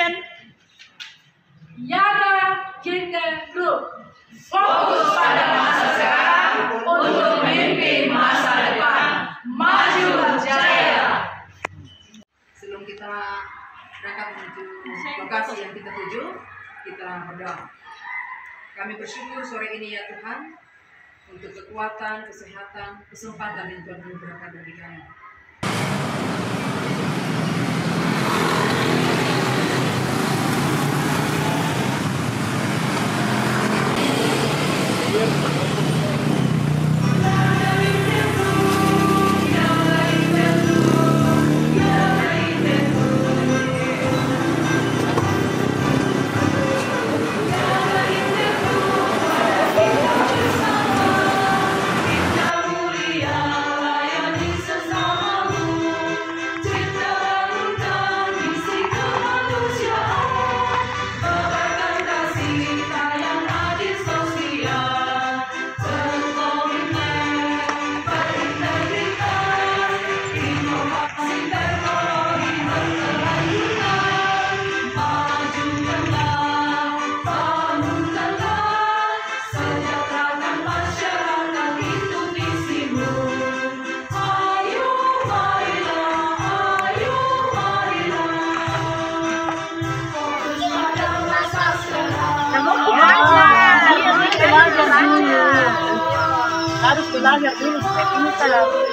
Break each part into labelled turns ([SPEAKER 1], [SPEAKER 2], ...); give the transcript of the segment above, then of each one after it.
[SPEAKER 1] Presiden Yaga Kinder Group fokus pada masa sekarang untuk memimpin masa depan. Maju jaya.
[SPEAKER 2] Sebelum kita berangkat menuju lokasi yang kita tuju, kita berdoa. Kami bersyukur sore ini ya Tuhan untuk kekuatan, kesehatan, kesempatan yang Tuhan berikan bagi kami.
[SPEAKER 1] Harus belajar dulu supaya pintar.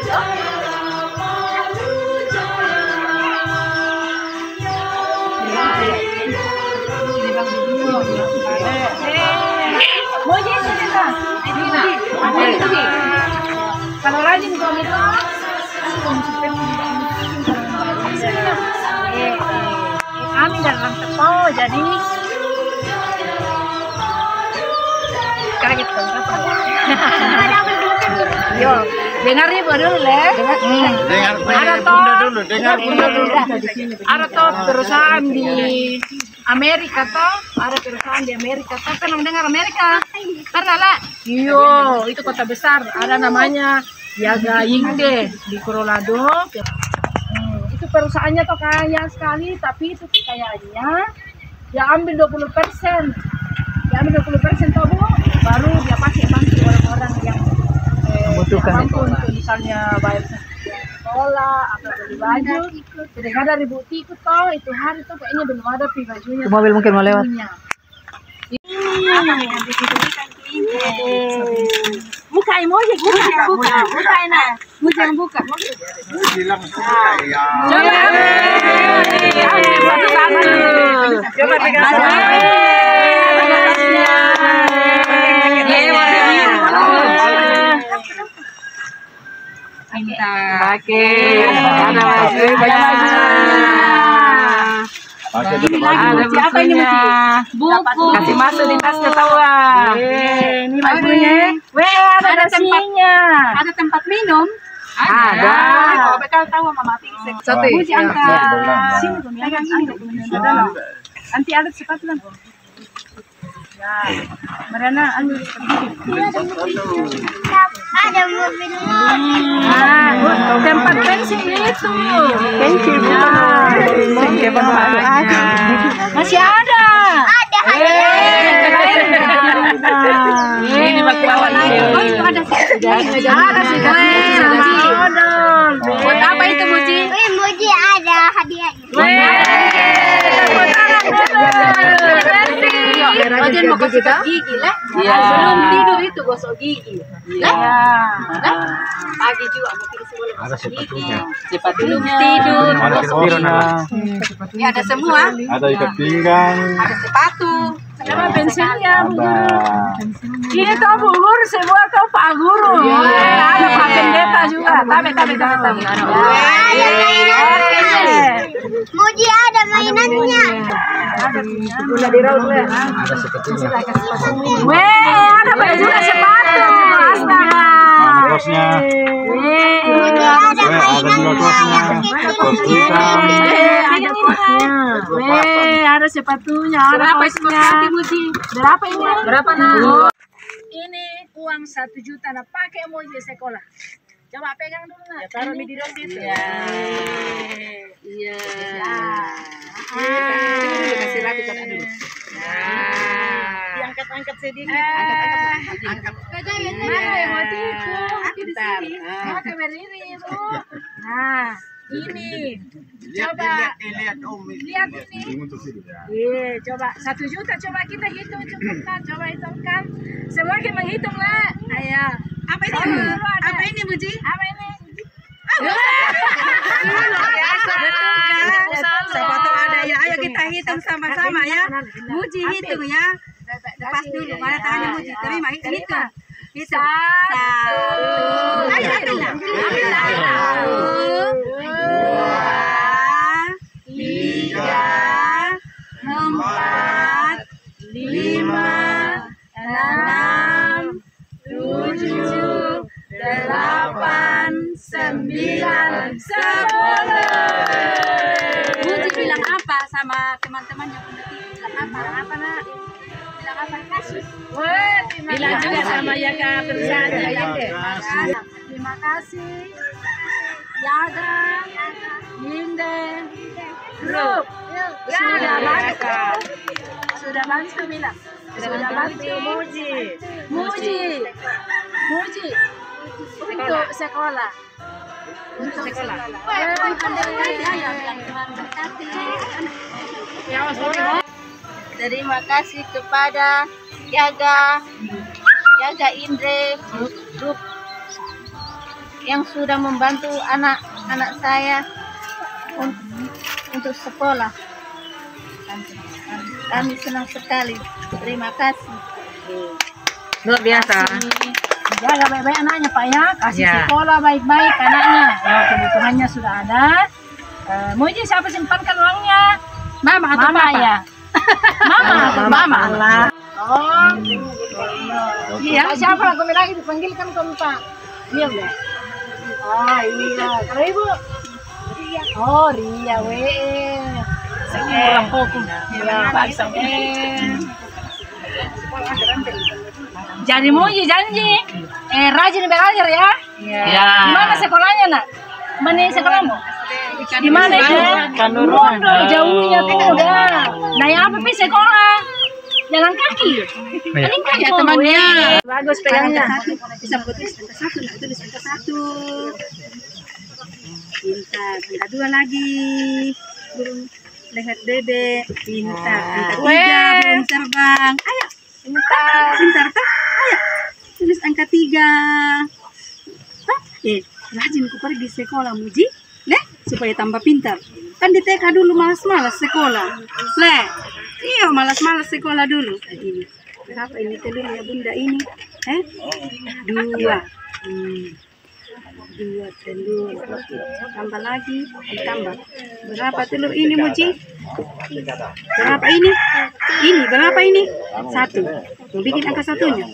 [SPEAKER 1] Mau jadi kita? Kalau rajin kau itu, kami dalam tepo jadi kaget kan? Yo, dengar nih dulu le. Ada toh perusahaan di Amerika toh, ada perusahaan di Amerika toh, kan mendengar Amerika? Pernah lah? Yo, itu kota besar, ada namanya Yaga Inde di Colorado. Itu perusahaannya toh kaya sekali, tapi itu kayaknya dia ambil 20%. Dia ambil 20% toh Bu, baru dia pakai bantu orang-orang yang membutuhkan untuk misalnya bayar sekolah atau beli baju. Sudah ada ribut ikut toh itu hari tuh kayaknya belum ada bajunya.
[SPEAKER 3] Mobil mungkin mau lewat.
[SPEAKER 1] Buka emoji, buka enak. Buka yang buka.
[SPEAKER 4] Bilang ya.
[SPEAKER 1] Coba pegang.
[SPEAKER 3] Pakai ada baju ada bukunya, buku kasih masuk di tas ketawa. Ini bajunya. Ada nasinya.
[SPEAKER 1] Ada tempat minum.
[SPEAKER 3] Ada.
[SPEAKER 1] Kalau bekal tahu mama Tingsek.
[SPEAKER 3] Satu.
[SPEAKER 1] Puji angkat. Sini tuh, pegang ini dokumennya. Nanti ada sepatu kan. Ya, Mariana ambil
[SPEAKER 5] Ada mobil.
[SPEAKER 1] tempat bensin itu.
[SPEAKER 3] Bensin.
[SPEAKER 1] Masih ada.
[SPEAKER 3] Ini bak lawan
[SPEAKER 1] Ada sih. Buat apa itu Muji?
[SPEAKER 5] Emoji ada hadiahnya.
[SPEAKER 1] Ojen mau kasih gigi lah. Sebelum tidur itu gosok gigi. Pagi juga mungkin sebelum
[SPEAKER 4] Ada sepatunya.
[SPEAKER 1] Sebelum tidur.
[SPEAKER 4] Ada sepatunya.
[SPEAKER 1] Ya ada semua.
[SPEAKER 4] Ada ikat pinggang.
[SPEAKER 1] Ada sepatu. Sama bensinnya.
[SPEAKER 4] Ada.
[SPEAKER 1] Ini tuh Bu Guru semua tuh Pak Guru. Ada Pak Pendeta juga. Tabe.
[SPEAKER 5] Moji ada mainannya.
[SPEAKER 1] Udah diraut lah.
[SPEAKER 4] Ada sepatunya.
[SPEAKER 1] Ada baju sepatu. Astaga.
[SPEAKER 4] Ada kosnya.
[SPEAKER 5] Moji ada
[SPEAKER 4] Ada juga
[SPEAKER 5] mainannya.
[SPEAKER 4] kosnya. Kos hitam.
[SPEAKER 1] Ada sepatunya. Berapa sepatu Muji? Berapa ini? Berapa nah? Ini uang 1 juta. Nah pakai Moji sekolah. Coba pegang dulu nah. Ya, taruh di dalam situ. Iya.
[SPEAKER 3] sedikit. Angkat.
[SPEAKER 1] Mana yang mau tipu? Pakai berdiri, Bu. Nah, ini. Coba.
[SPEAKER 3] Lihat Om.
[SPEAKER 1] Lihat ini. Coba 1 juta. Coba kita hitung cepatkan. Coba hitungkan. Semua kita menghitung lah. Ayo.
[SPEAKER 3] Apa ini? Apa ini, Muji?
[SPEAKER 1] Apa ini?
[SPEAKER 3] Siapa tahu ada ya. Ayo kita hitung sama-sama ya. Muji hitung ya. Lepas dulu. Mana tangannya Muji? Terima hitung. Hitung. Satu. Ayo ambil lah. Ambil lah. 2, 3, 4, 5, 6, 7, 8, 9, 10. Muji bilang apa sama teman-temannya? Bilang apa? Apa nak? Bilang apa? Kasih.
[SPEAKER 1] Bilang juga sama Yaga perusahaan terima kasih Yaga Inde Group sudah bantu bilang sudah bantu Muji untuk sekolah
[SPEAKER 5] Terima kasih kepada Yaga Indre Group yang sudah membantu anak-anak saya untuk sekolah. Kami senang sekali. Terima kasih.
[SPEAKER 3] Luar biasa.
[SPEAKER 1] Jaga baik-baik anaknya Pak ya, kasih sekolah baik-baik anaknya. Ya, kebutuhannya sudah ada. Muji siapa simpankan uangnya?
[SPEAKER 3] Mama atau
[SPEAKER 1] Mama
[SPEAKER 3] Papa?
[SPEAKER 1] ya. Mama lah. Oh. Iya. Siapa kami lagi dipanggilkan kami Pak? Iya Bu. Ah iya. Kalau Ibu? Ria. Oh Ria sekolah pokok. Ya Pak Jadi Muji janji, rajin belajar ya.
[SPEAKER 3] Ya.
[SPEAKER 1] Di mana sekolahnya nak? Mana sekolahmu? Di mana itu? Bodoh jauhnya tuh udah. Naik apa pi sekolah? Jalan kaki. Paling kan ya temannya. Bagus pegangnya.
[SPEAKER 3] Bisa tulis angka 1, nak tulis angka 1. Pintar. Angka 2 lagi. Belum lihat bebek. Pintar. Angka 3 belum terbang. Ayo. Pintar tak? Ayo. Tulis angka 3. Hah? Rajin ku pergi sekolah Muji. Supaya tambah pintar. Kan di TK dulu malas-malas sekolah. Iya malas-malas sekolah dulu. Ini. Berapa ini telur ya Bunda ini? 2. 2 telur. Tambah lagi, ditambah. Berapa telur ini Muji? Berapa ini? Ini berapa ini? 1. Mau bikin angka 1-nya.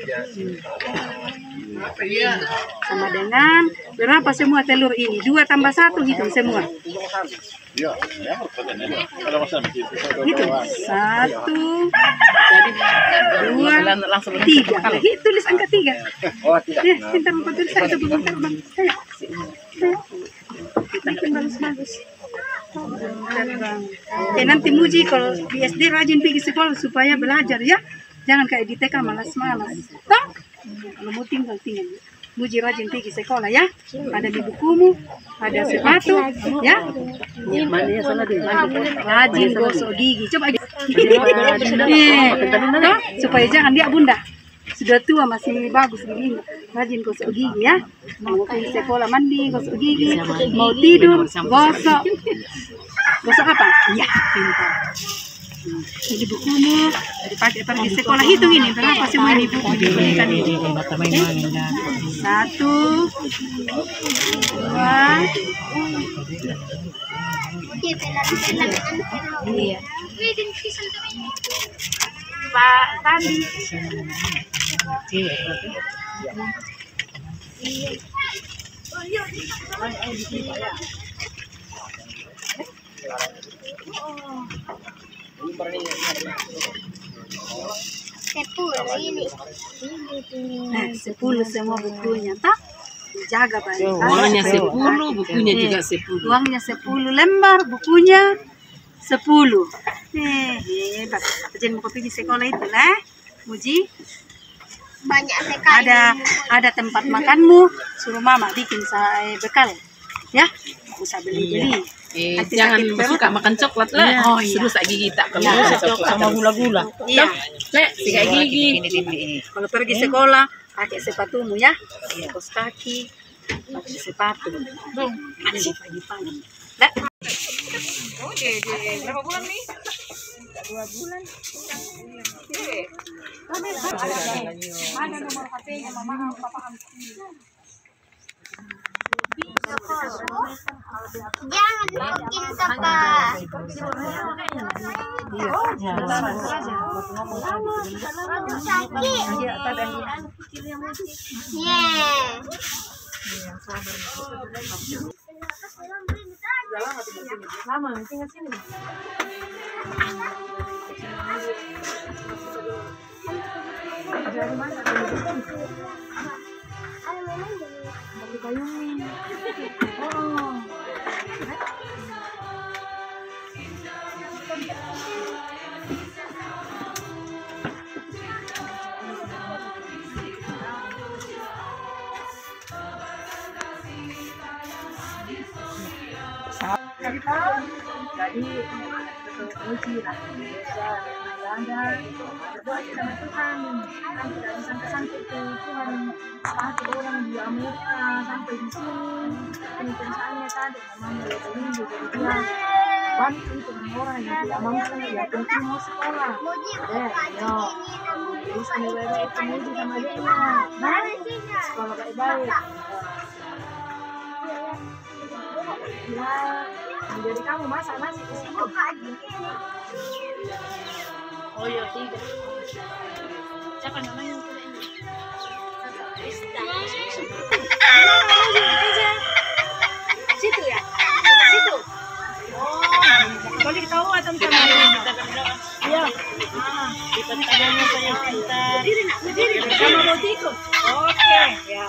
[SPEAKER 3] Sama dengan berapa semua telur ini? 2 tambah 1 hitung semua. Hitung 1, 2, 3. Tulis angka 3. Ya, pintar mau tulis satu belum terbang. Bikin bagus-bagus. Nanti Muji kalau di SD rajin pergi sekolah supaya belajar ya. Jangan kayak di TK malas-malas. Toh? Kalau mau tinggal. Muji rajin pergi sekolah ya. Ada di bukumu, ada sepatu, ya. Rajin gosok gigi. Coba toh, supaya jangan dia Bunda. Sudah tua masih bagus begini. Rajin gosok gigi ya. Mau pergi sekolah mandi, gosok gigi. Mau tidur, gosok. Gosok apa? Ya, pintar. Ini bukumu dipakai pergi sekolah. Hitung ini berapa semua ini buku dibelikan ini. 1, 2, 3. Iya. Pak Tandi.
[SPEAKER 5] Ini.
[SPEAKER 3] 10 semua bukunya, tak? Jaga baik.
[SPEAKER 6] Uangnya 10, bukunya juga 10.
[SPEAKER 3] Uangnya 10 lembar, bukunya 10. Hebat. Jangan mau pergi sekolah itu lah. Muji,
[SPEAKER 5] Banyak sekali.
[SPEAKER 3] ada tempat makanmu, suruh mama bikin bekal, ya, usah beli-beli. Nanti
[SPEAKER 6] Jangan
[SPEAKER 3] sakit perut.
[SPEAKER 6] suka makan coklat lah.
[SPEAKER 3] Iya.
[SPEAKER 6] Oh, suruh sak gigi tak kalau
[SPEAKER 3] Iya.
[SPEAKER 6] coklat sama gula-gula.
[SPEAKER 3] Iya.
[SPEAKER 6] Lek, sikat gigi.
[SPEAKER 3] Kalau pergi sekolah, pakai sepatumu ya, kaos kaki, pakai sepatu. Masih pagi-pagi. Dah.
[SPEAKER 1] Berapa bulan nih? Mana nomor HP-nya mama papa
[SPEAKER 5] Jangan bikin apa. Sakit. Yeah.
[SPEAKER 1] lama tinggal sini. Dari mana? Dari Payung. Oh. Jadi uji lah, bisa belajar, berdoa sama Tuhan, kan tidak disangka-sangka ke Tuhan. Pasti orang di Amerika sampai di sini, ini perusahaannya tadi memang dari jadi dia bantu itu orang yang tidak mampu ya penting mau sekolah. Yo, bisa nilainya itu muji sama dia, nah sekolah baik-baik. Ya, jadi kamu masak nasi di sini. Oh iya, 3. Siapa namanya? Situ ya? Situ. Oh, boleh tahu atau sama iya. Kita tanya saya pintar. Berdiri. Sama Rotiko. Oke, ya.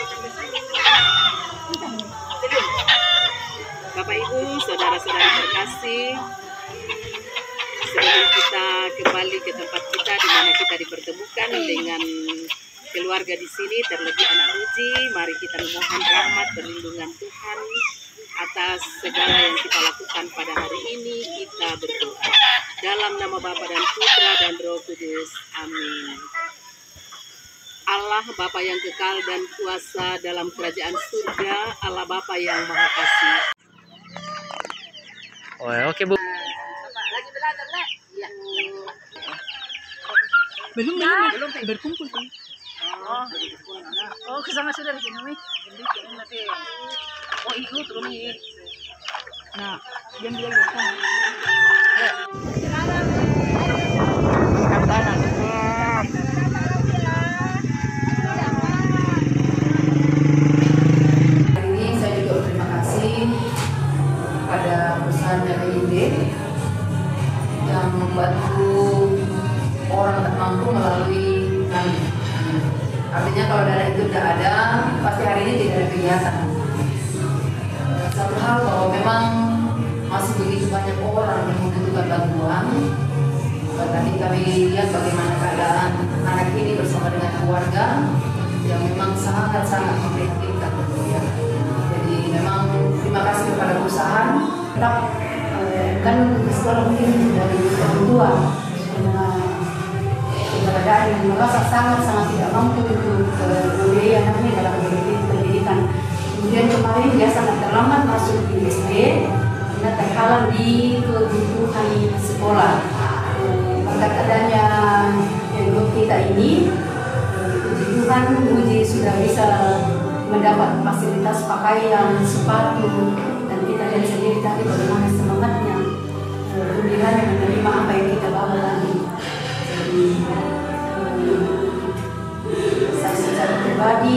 [SPEAKER 6] Bapak Ibu, saudara-saudara terkasih, sebelum kita kembali ke tempat kita di mana kita dipertemukan dengan keluarga di sini, terlebih anak Muji, mari kita memohon rahmat perlindungan Tuhan atas segala yang kita lakukan pada hari ini. Kita berdoa dalam nama Bapa dan Putra dan Roh Kudus. Amin. Allah Bapa yang kekal dan kuasa dalam kerajaan surga, Allah Bapa yang maha kasih.
[SPEAKER 7] Oh, oke Bu.
[SPEAKER 6] Lagi belajar, Le? Iya.
[SPEAKER 3] Belum berkumpul kan?
[SPEAKER 1] Oh, kesana sudah di sini.
[SPEAKER 6] Oh, ikut Rumi.
[SPEAKER 3] Nah, diam dia kan.
[SPEAKER 2] Hari ini saya juga berterima kasih pada perusahaan JPID yang membantu orang tak mampu melalui kami. Artinya kalau dana itu tidak ada, pasti hari ini tidak ada kegiatan. Satu hal bahwa memang masih begitu banyak orang yang membutuhkan bantuan. Tadi kami lihat bagaimana keadaan anak ini bersama dengan keluarga yang memang sangat-sangat memprihatinkan tentu ya. Jadi memang terima kasih kepada perusahaan. Tetap kan sekolah mungkin dari orang tua keberadaan yang merasa sangat-sangat tidak mampu untuk membiayai anaknya dalam pendidikan. Kemudian kemarin dia sangat terlambat masuk di SD karena terhalang di kebutuhan sekolah. Berkat adanya grup kita ini, puji Tuhan Muji sudah bisa mendapat fasilitas pakaian, sepatu, dan kita lihat sendiri tadi bagaimana semangatnya pilihan yang menerima apa yang kita bawa tadi. Jadi saya secara pribadi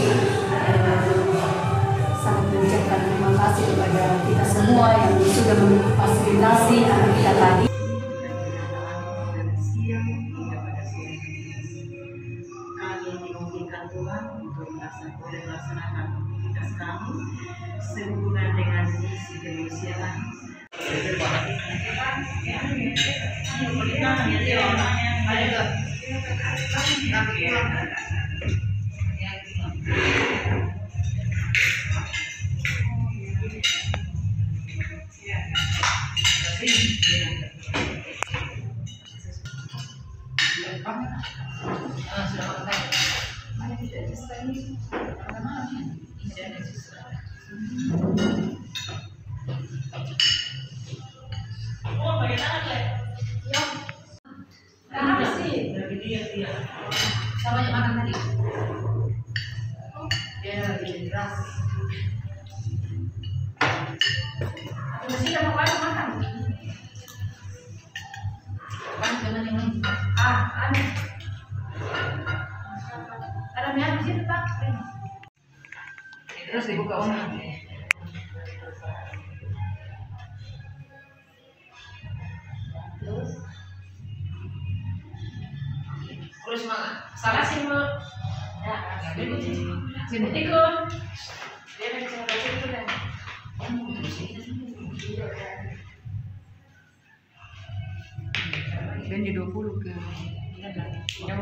[SPEAKER 2] sangat mengucapkan terima kasih kepada kita semua yang sudah memfasilitasi anak kita tadi.
[SPEAKER 8] Kami dimungkinkan Tuhan untuk melaksanakan aktivitas kami sehubungan dengan misi kemanusiaan.
[SPEAKER 1] Sama makan tadi. Dia lagi deras. Aku mesti dapat makan. Kan jangan yang ini. Ada. Ada minyak di situ, Pak. Terus dibuka orang. Terus salah sih mau, sini ikut, dia kan cara baca itu kan, dan di 20 ke, yang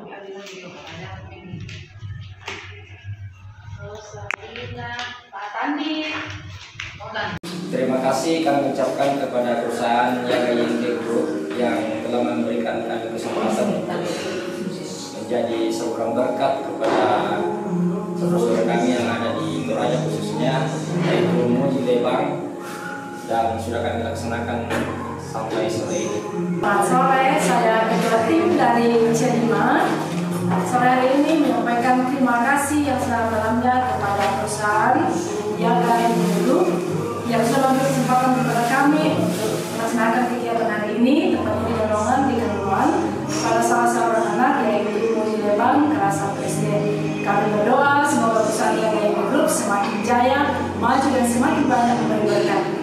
[SPEAKER 1] Pak Tandi.
[SPEAKER 7] Terima kasih kami ucapkan kepada perusahaan Yaga YNG Group yang telah memberikan kami kesempatan untuk menjadi seorang berkat kepada saudara-saudara kami yang ada di Toraja khususnya, yaitu Moji Lebang, dan sudah kami laksanakan sampai sore ini.
[SPEAKER 1] Selamat sore, saya ketua tim dari C5. Sore hari ini menyampaikan terima kasih yang sedalam-dalamnya kepada perusahaan Yaga YNG Group yang sudah memberi kesempatan kepada kami untuk melaksanakan kegiatan hari ini, tepatnya di Donongan di Keruan, pada salah seorang anak yaitu Moji Lebang, Kerasa Presiden. Kami berdoa semoga perusahaan Yaga YNG Group semakin jaya, maju dan semakin banyak memberi berkat.